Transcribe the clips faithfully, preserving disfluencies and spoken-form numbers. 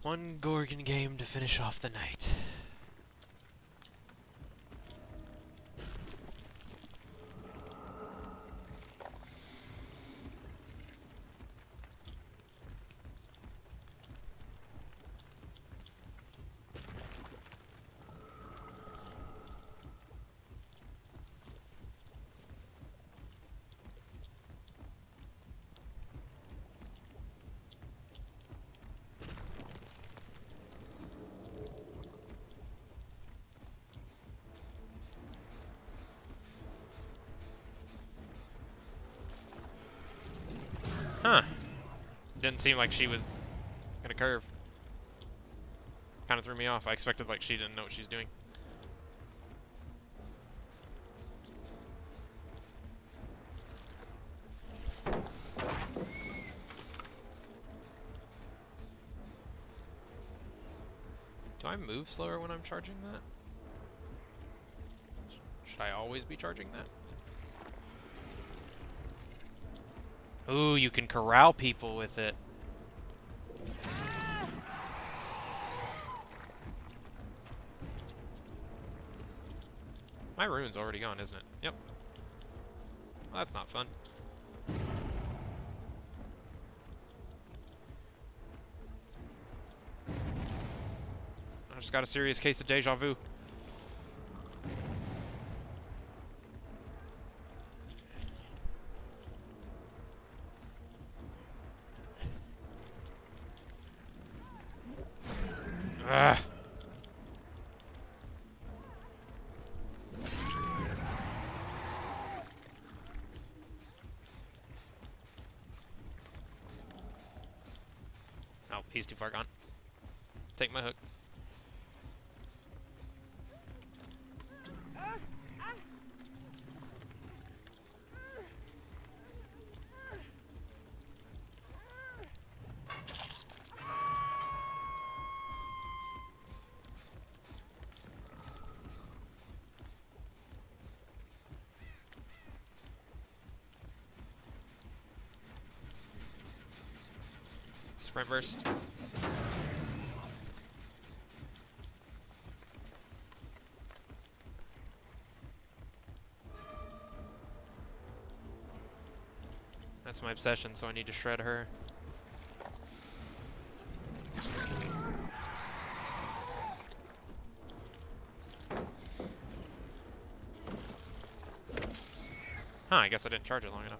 One Gorgon game to finish off the night. Huh. Didn't seem like she was gonna curve. Kind of threw me off. I expected like she didn't know what she's doing. Do I move slower when I'm charging that? Should I always be charging that? Ooh, you can corral people with it. My rune's already gone, isn't it? Yep. Well, that's not fun. I just got a serious case of deja vu. Ugh. Oh, he's too far gone. Take my hook. Sprint burst. That's my obsession, so I need to shred her. Huh, I guess I didn't charge it long enough.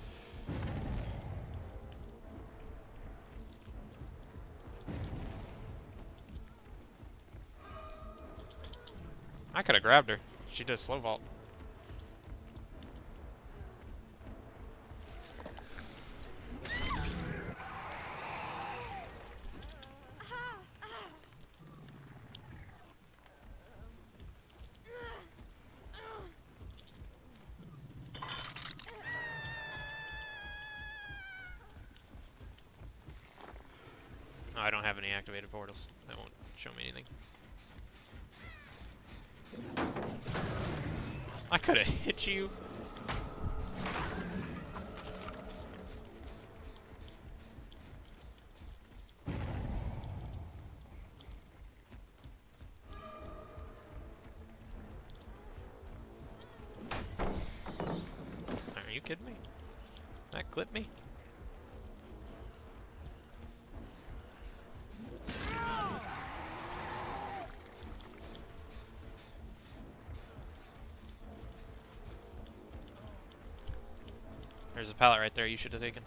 I could have grabbed her. She did a slow vault. Oh, I don't have any activated portals. That won't show me anything. I could have hit you. Are you kidding me? That clipped me? There's a pallet right there you should have taken.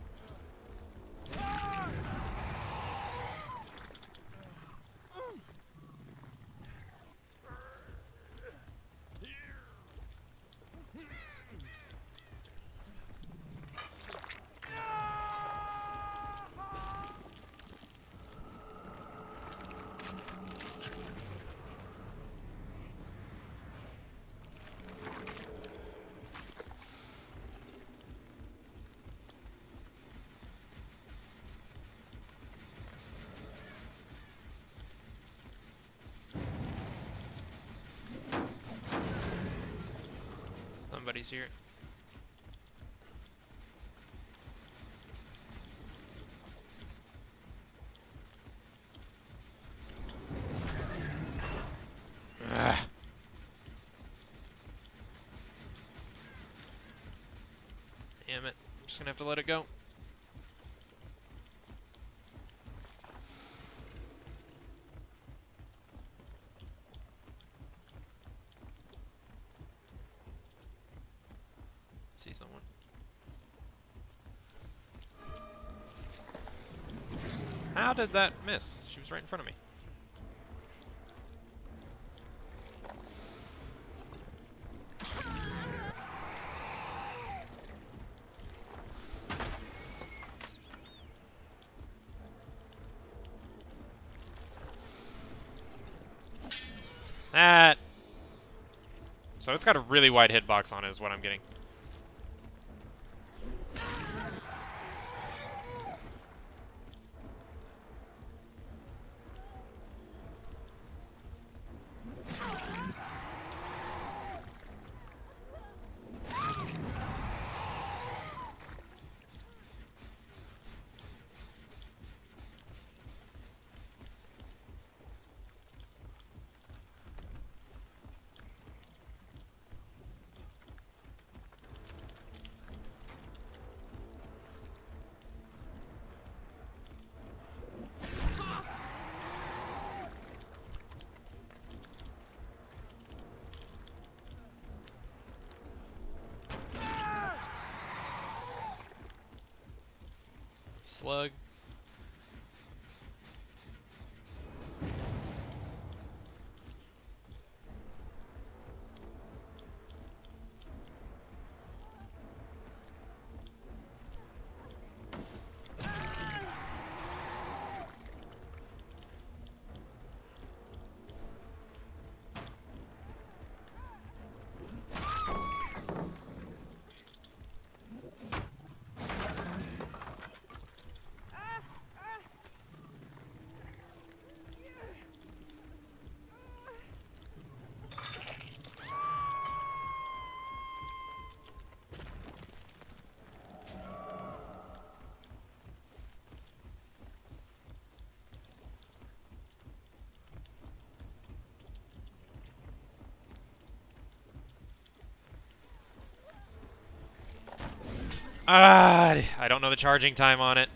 Somebody's here. Damn it. I'm just gonna have to let it go. See someone. How did that miss? She was right in front of me. That. So it's got a really wide hitbox on it is what I'm getting. Slug. Ah, I don't know the charging time on it.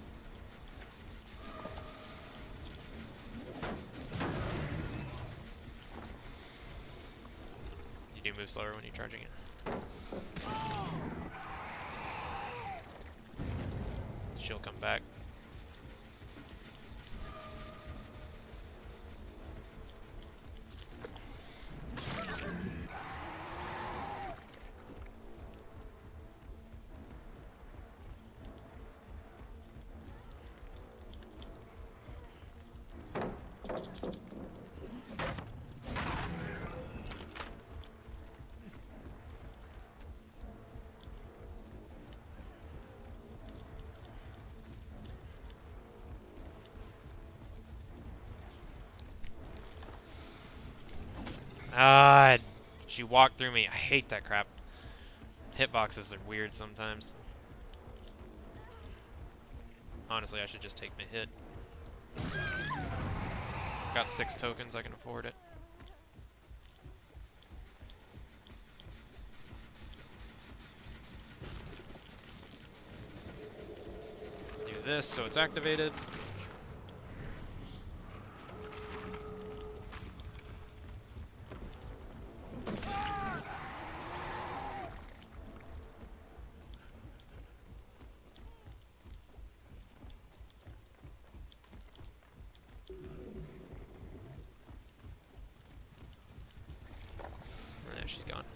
You do move slower when you're charging it. She'll come back. Ah, she walked through me. I hate that crap. Hitboxes are weird sometimes. Honestly, I should just take my hit. Got six tokens, I can afford it. Do this so it's activated. There, she's gone.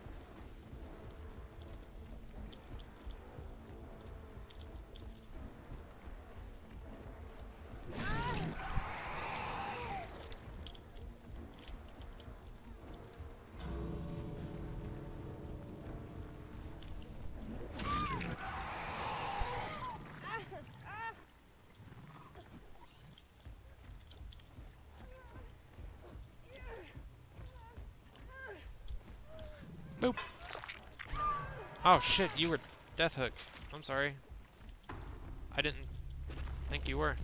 Boop. Oh shit, you were Death Hook. I'm sorry. I didn't think you were.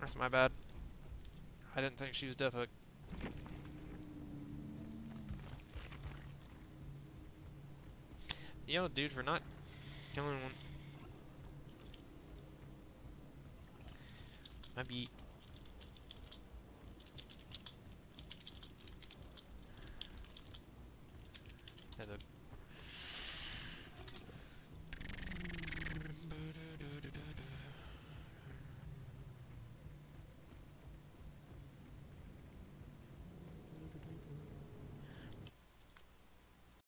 That's my bad. I didn't think she was Death Hook. Yo, dude, for not killing one. My beat. Yeah, the